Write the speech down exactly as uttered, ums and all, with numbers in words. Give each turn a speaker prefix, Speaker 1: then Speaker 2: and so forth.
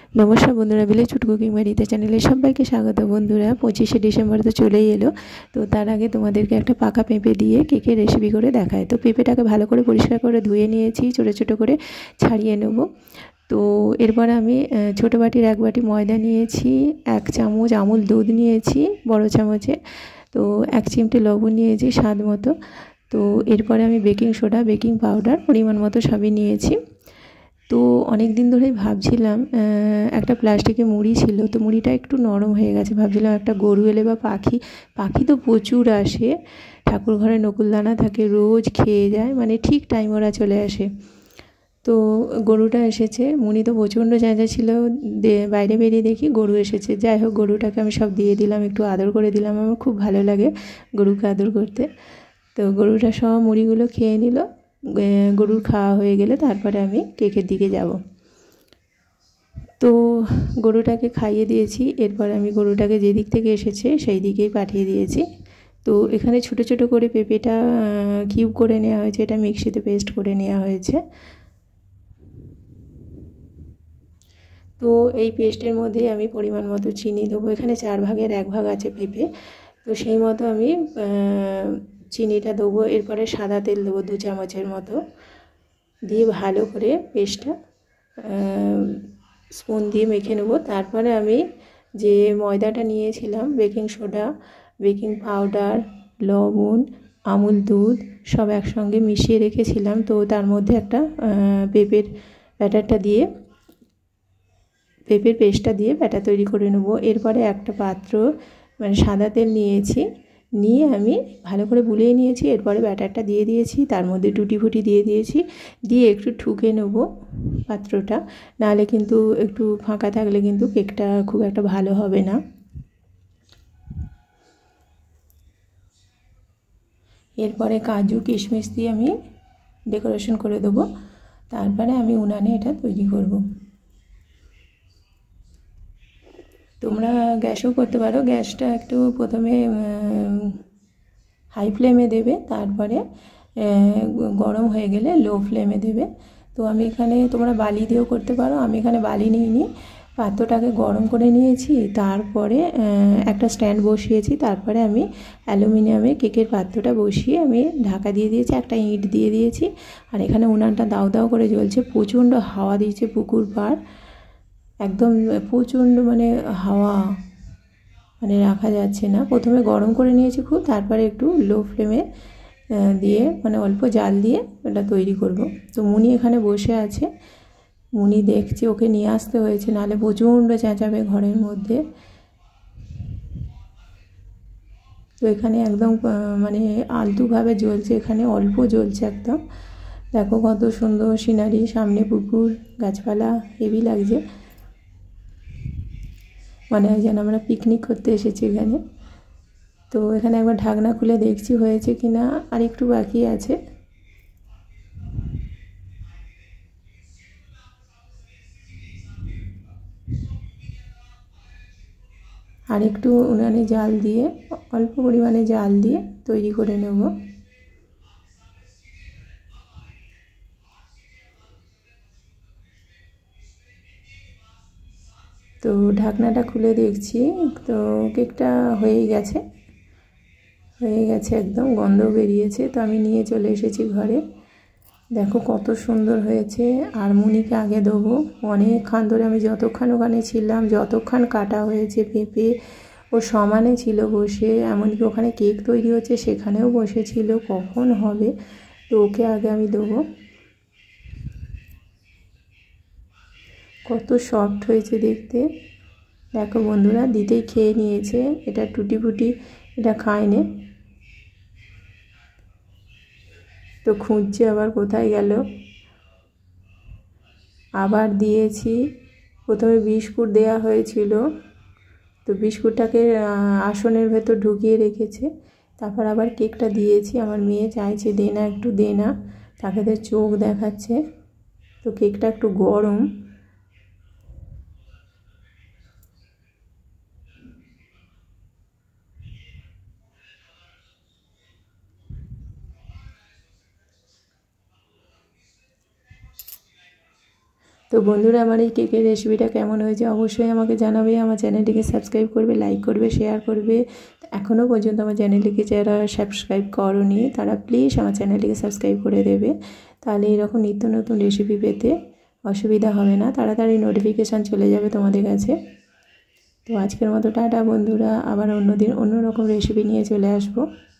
Speaker 1: नमस्कार बंधुरा village food cooking बाड़ीते चैनेले सबाइके स्वागत। बंधुरा पचिशे डिसेम्बर तो चलेई एलो, तो तार आगे तोमादेरके एकटा पाका पेঁপে दिए केकेर रेसिपि करे देखाय। तो पेঁপেটাকে भालो करे परिष्कार करे धुए निয়েছি, छोटो छोटो करे छाड़िए नेब। तो एरपर आमी छोटो बाटिर एक बाटी मयदा निয়েছি, एक चामच আমুল दूध निয়েছি बड़ो चामचे, तो एक चिमटे लवण निয়েছি स्वाद मतो। तो एरपर आमी बेकिंग सोडा बेकिंग पाउडार परिमाण मतो सबই নিয়েছি। तो अनेक दिन धरेই ভাবছিলাম একটা প্লাস্টিকে মুড়ি ছিল, তো মুড়িটা একটু নরম হয়ে গেছে। ভাবছিলাম একটা গরু এলে বা পাখি পাখি তো প্রচুর আসে, ঠাকুর ঘরে নকুলদানা থাকে, রোজ খেয়ে যায়, মানে ঠিক টাইম ওরা চলে আসে। তো গরুটা এসেছে, মুড়ি তো প্রচণ্ড চেঁচা ছিল, বাইরে বেরিয়ে দেখি গরু এসেছে। যাই হোক, গরুটাকে আমি সব দিয়ে দিলাম, একটু আদর করে দিলাম। আমার খুব ভালো লাগে গরুকে আদর করতে। তো গরুটা সব মুড়িগুলো খেয়ে নিল। গরুর খাওয়া হয়ে গেলে তারপরে আমি কেকের দিকে যাব। তো গরুটাকে খাইয়ে দিয়েছি, এরপর আমি গরুটাকে যে দিক থেকে এসেছে সেই দিকেই পাঠিয়ে দিয়েছি। তো এখানে ছোট ছোট করে পেঁপেটা কিউব করে নেওয়া হয়েছে, এটা মিক্সিতে পেস্ট করে নেওয়া হয়েছে। তো এই পেস্টের মধ্যে আমি পরিমাণ মতো চিনি দেবো। এখানে চার ভাগের এক ভাগ আছে পেঁপে, তো সেই মতো আমি চিনিটা দেবো। এরপরে সাদা তেল দেবো দু চামচের মতো, দিয়ে ভালো করে পেস্টটা স্পুন দিয়ে মেখে নেব। তারপরে আমি যে ময়দাটা নিয়েছিলাম, বেকিং সোডা বেকিং পাউডার লবণ আমুল দুধ সব একসঙ্গে মিশিয়ে রেখেছিলাম, তো তার মধ্যে একটা পেঁপের ব্যাটারটা দিয়ে পেঁপের পেস্টটা দিয়ে ব্যাটার তৈরি করে নেব। এরপরে একটা পাত্র মানে সাদা তেল নিয়েছি, নিয়ে আমি ভালো করে বুলিয়ে নিয়েছি। এরপরে ব্যাটারটা দিয়ে দিয়েছি, তার মধ্যে টুটি ফুটি দিয়ে দিয়েছি, দিয়ে একটু ঠুকে নেব পাত্রটা, নাহলে কিন্তু একটু ফাঁকা থাকলে কিন্তু কেকটা খুব একটা ভালো হবে না। এরপরে কাজু কিশমিশ দিয়ে আমি ডেকোরেশন করে দেবো। তারপরে আমি উনানে এটা তৈরি করব। তোমরা গ্যাসও করতে পারো, গ্যাসটা একটু প্রথমে হাই ফ্লেমে দেবে, তারপরে গরম হয়ে গেলে লো ফ্লেমে দেবে। তো আমি এখানে তোমরা বালি দিয়েও করতে পারো, আমি এখানে বালি নিইনি। পাত্রটাকে গরম করে নিয়েছি, তারপরে একটা স্ট্যান্ড বসিয়েছি, তারপরে আমি অ্যালুমিনিয়ামে কেকের পাত্রটা বসিয়ে আমি ঢাকা দিয়ে দিয়েছি, একটা ইঁট দিয়ে দিয়েছি। আর এখানে উনানটা দাও দাও করে জ্বলছে, প্রচণ্ড হাওয়া দিয়েছে পুকুর পাড়, একদম প্রচণ্ড মানে হাওয়া, মানে রাখা যাচ্ছে না। প্রথমে গরম করে নিয়েছি খুব, তারপরে একটু লো ফ্লেমে দিয়ে মানে অল্প জাল দিয়ে এটা তৈরি করব। তো মুনি এখানে বসে আছে, মুনি দেখছি, ওকে নিয়ে আসতে হয়েছে, নাহলে প্রচণ্ড চেঁচাবে ঘরের মধ্যে। তো এখানে একদম মানে আলতুভাবে জ্বলছে, এখানে অল্প জ্বলছে একদম। দেখো কত সুন্দর সিনারি, সামনে পুকুর, গাছপালা, হেভি লাগছে, মনে হয় যেন আমরা পিকনিক করতে এসেছি এখানে। তো এখানে একবার ঢাকনা খুলে দেখছি হয়েছে কি না, আর একটু বাকি আছে। আর একটু উনানে জাল দিয়ে অল্প পরিমাণে জাল দিয়ে তৈরি করে নেব। তো ঢাকনাটা খুলে দেখছি, তো কেকটা হয়ে গেছে হয়ে গেছে একদম গন্ধ বেরিয়েছে। তো আমি নিয়ে চলে এসেছি ঘরে। দেখো কত সুন্দর হয়েছে। আর মুনিকে আগে দেবো, অনেকক্ষণ ধরে আমি যতক্ষণ ওখানে ছিলাম, যতক্ষণ কাটা হয়েছে পেঁপে, ও সমানে ছিল বসে, এমনকি ওখানে কেক তৈরি হচ্ছে সেখানেও বসেছিল, কখন হবে। তো ওকে আগে আমি দেবো। কত সফট হয়েছে দেখতে, দেখো বন্ধুরা, দিতেই খেয়ে নিয়েছে। এটা টুটি ফুটি, এটা খায়নি, তো খুঁজছে আবার কোথায় গেল। আবার দিয়েছি, প্রথমে বিস্কুট দেয়া হয়েছিল, তো বিস্কুটটাকে আসনের ভেতর ঢুকিয়ে রেখেছে, তারপর আবার কেকটা দিয়েছি। আমার মেয়ে চাইছে দে না একটু দে না, তাকে চোখ দেখাচ্ছে। তো কেকটা একটু গরম, তো বন্ধুরা আমার এই কেকের রেসিপিটা কেমন হয়েছে অবশ্যই আমাকে জানাবে। আমার চ্যানেলটিকে সাবস্ক্রাইব করবে, লাইক করবে, শেয়ার করবে। এখনও পর্যন্ত আমার চ্যানেলটিকে যারা সাবস্ক্রাইব করোনি তারা প্লিজ আমার চ্যানেলটিকে সাবস্ক্রাইব করে দেবে, তাহলে এরকম নিত্য নতুন রেসিপি পেতে অসুবিধা হবে না, তাড়াতাড়ি নোটিফিকেশান চলে যাবে তোমাদের কাছে। তো আজকের মতো টাটা বন্ধুরা, আবার অন্য দিন অন্য রকম রেসিপি নিয়ে চলে আসবো।